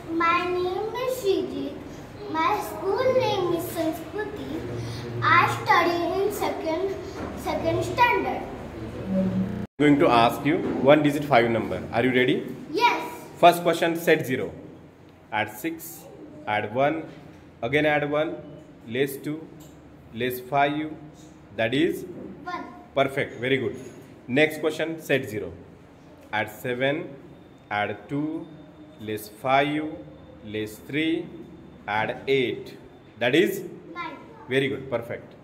My name is SHREEJIT. My school name is Sanskruti. I study in second standard. I'm going to ask you one digit 5 number. Are you ready? Yes. First question, set 0. Add 6, add 1, again add 1, less 2, less 5, that is 1. perfect, very good. Next question, set 0. Add 7, add 2, less 5, less 3, add 8, that is 9. very good, perfect.